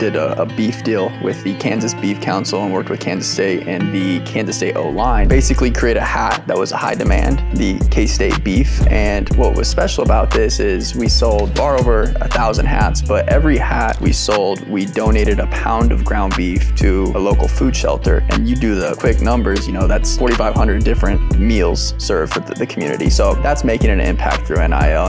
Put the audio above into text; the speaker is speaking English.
did a beef deal with the Kansas Beef Council and worked with Kansas State and the Kansas State O-line. Basically create a hat that was a high demand, the K-State beef. And what was special about this is we sold far over 1,000 hats, but every hat we sold, we donated a pound of ground beef to a local food shelter. And you do the quick numbers, you know, that's 4,500 different meals served for the community. So that's making an impact through NIL.